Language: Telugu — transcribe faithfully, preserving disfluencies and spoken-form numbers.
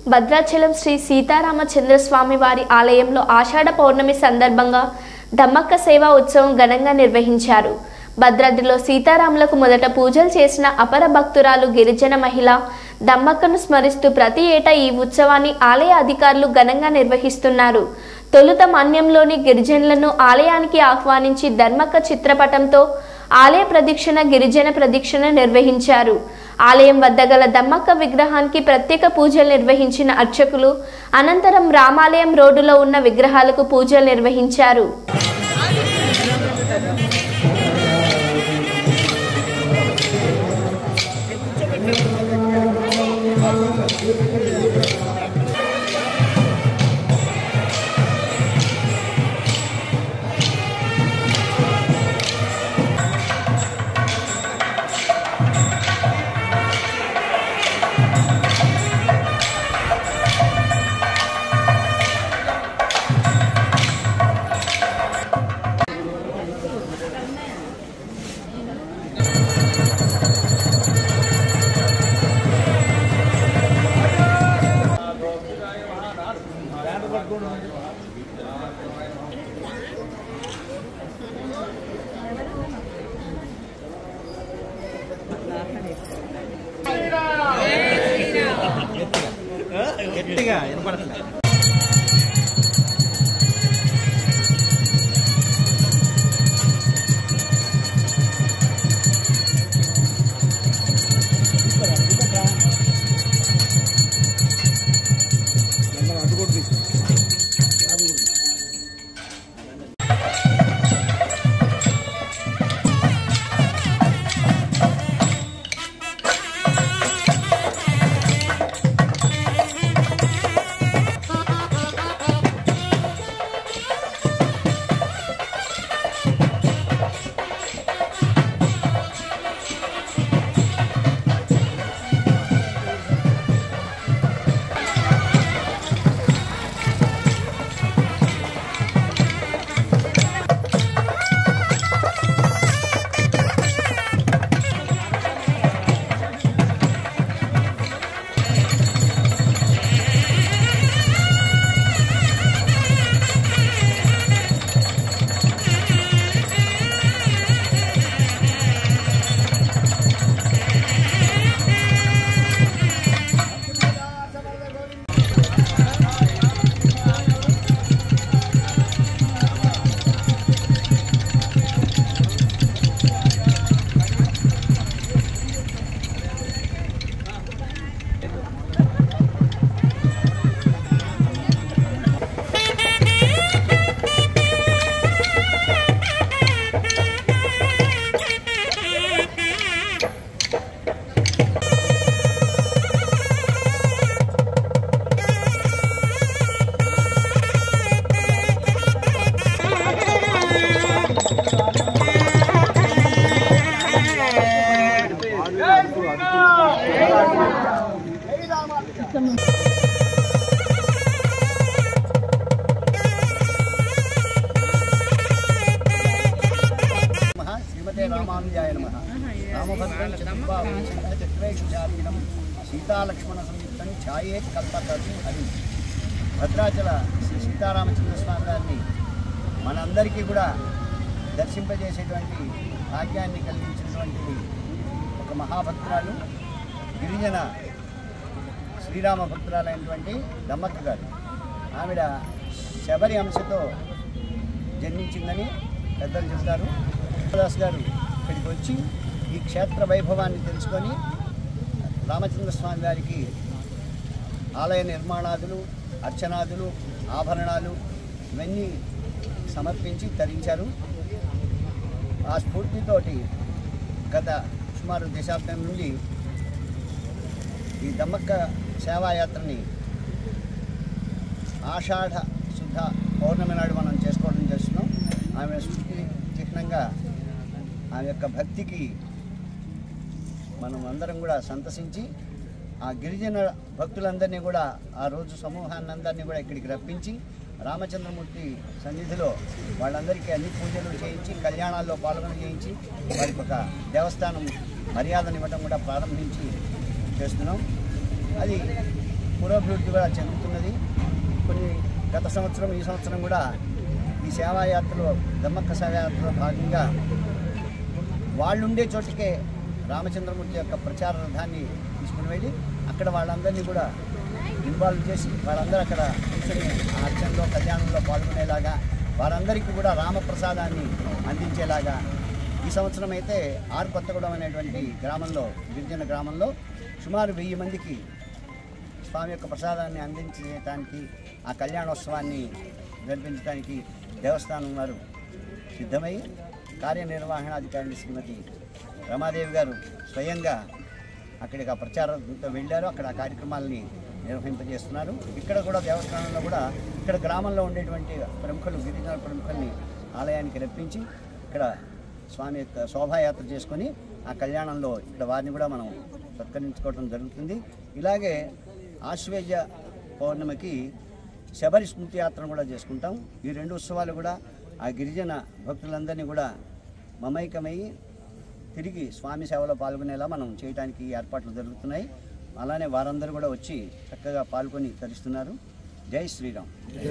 భద్రాచలం శ్రీ సీతారామచంద్రస్వామి వారి ఆలయంలో ఆషాఢ పౌర్ణమి సందర్భంగా దమ్మక్క సేవా ఉత్సవం ఘనంగా నిర్వహించారు. భద్రాద్రిలో సీతారాములకు మొదట పూజలు చేసిన అపర భక్తురాలు గిరిజన మహిళ దమ్మక్కను స్మరిస్తూ ప్రతి ఏటా ఈ ఉత్సవాన్ని ఆలయ అధికారులు ఘనంగా నిర్వహిస్తున్నారు. తొలుత మన్యంలోని గిరిజనులను ఆలయానికి ఆహ్వానించి ధర్మక్క చిత్రపటంతో ఆలయ ప్రదక్షిణ గిరిజన ప్రదక్షిణ నిర్వహించారు. ఆలయం వద్ద గల దమ్మక్క విగ్రహానికి ప్రత్యేక పూజలు నిర్వహించిన అర్చకులు అనంతరం రామాలయం రోడ్డులో ఉన్న విగ్రహాలకు పూజలు నిర్వహించారు. గట్టిగా వినపడట్లేదు. శ్రీమతే రామానుజాయ నమః. రామభద్రం చతుర్భావం సీతాలక్ష్మణ సంయుక్తం ఛాయే కల్పతరు అని భద్రాచల శ్రీ సీతారామచంద్ర స్వామి గారిని మనందరికీ కూడా దర్శింపజేసేటువంటి భాగ్యాన్ని కలిగించినటువంటిది ఒక మహాభక్తురాలు గిరిజన శ్రీరామ భక్తురాలైనటువంటి దమ్మక్క గారు. ఆవిడ శబరి అంశతో జన్మించిందని పెద్దలు చెప్తారు. దాస్ గారు ఇక్కడికి వచ్చి ఈ క్షేత్ర వైభవాన్ని తెలుసుకొని రామచంద్ర స్వామి గారికి ఆలయ నిర్మాణాదులు, అర్చనాదులు, ఆభరణాలు ఇవన్నీ సమర్పించి తరించారు. ఆ స్ఫూర్తితోటి గత సుమారు దశాబ్దం నుండి ఈ దమ్మక్క సేవాయాత్రని ఆషాఢ శుద్ధ పౌర్ణమి నాడు మనం చేసుకోవడం చేస్తున్నాం. ఆమె స్ఫూర్తి చిహ్నంగా ఆమె యొక్క భక్తికి మనం అందరం కూడా సంతసించి ఆ గిరిజన భక్తులందరినీ కూడా ఆ రోజు సమూహాన్ని అందరినీ కూడా ఇక్కడికి రప్పించి రామచంద్రమూర్తి సన్నిధిలో వాళ్ళందరికీ అన్ని పూజలు చేయించి కళ్యాణాల్లో పాల్గొన చేయించి వారికి ఒక దేవస్థానం మర్యాదనివ్వడం కూడా ప్రారంభించి చేస్తున్నాం. అది పురోభివృద్ధి కూడా చెందుతున్నది. కొన్ని గత సంవత్సరం ఈ సంవత్సరం కూడా ఈ సేవాయాత్రలో దమ్మక్క సేవాయాత్రలో భాగంగా వాళ్ళుండే చోటికే రామచంద్రమూర్తి యొక్క ప్రచార రథాన్ని తీసుకుని వెళ్ళి అక్కడ వాళ్ళందరినీ కూడా ఇన్వాల్వ్ చేసి వాళ్ళందరూ అక్కడ కూర్చొని ఆ అర్చనలో కళ్యాణంలో పాల్గొనేలాగా వారందరికీ కూడా రామప్రసాదాన్ని అందించేలాగా ఈ సంవత్సరం అయితే ఆరు కొత్తగూడెం అనేటువంటి గ్రామంలో గిరిజన గ్రామంలో సుమారు వెయ్యి మందికి స్వామి యొక్క ప్రసాదాన్ని అందించడానికి ఆ కళ్యాణోత్సవాన్ని జరిపించడానికి దేవస్థానం వారు సిద్ధమై కార్యనిర్వహణాధికారిని శ్రీమతి రమాదేవి గారు స్వయంగా అక్కడికి ఆ ప్రచారంతో వెళ్ళారు. అక్కడ ఆ కార్యక్రమాలని నిర్వహింపజేస్తున్నారు. ఇక్కడ కూడా దేవస్థానంలో కూడా ఇక్కడ గ్రామంలో ఉండేటువంటి ప్రముఖులు గిరిజన ప్రముఖుల్ని ఆలయానికి రప్పించి ఇక్కడ స్వామి యొక్క శోభాయాత్ర చేసుకొని ఆ కళ్యాణంలో ఇక్కడ వారిని కూడా మనం సత్కరించుకోవడం జరుగుతుంది. ఇలాగే ఆశ్వేజ పౌర్ణమికి శబరి స్మృతి యాత్రను కూడా చేసుకుంటాం. ఈ రెండు ఉత్సవాలు కూడా ఆ గిరిజన భక్తులందరినీ కూడా మమైకమై తిరిగి స్వామి సేవలో పాల్గొనేలా మనం చేయడానికి ఏర్పాట్లు జరుగుతున్నాయి. అలానే వారందరూ కూడా వచ్చి చక్కగా పాల్గొని తరిస్తున్నారు. జై శ్రీరామ్.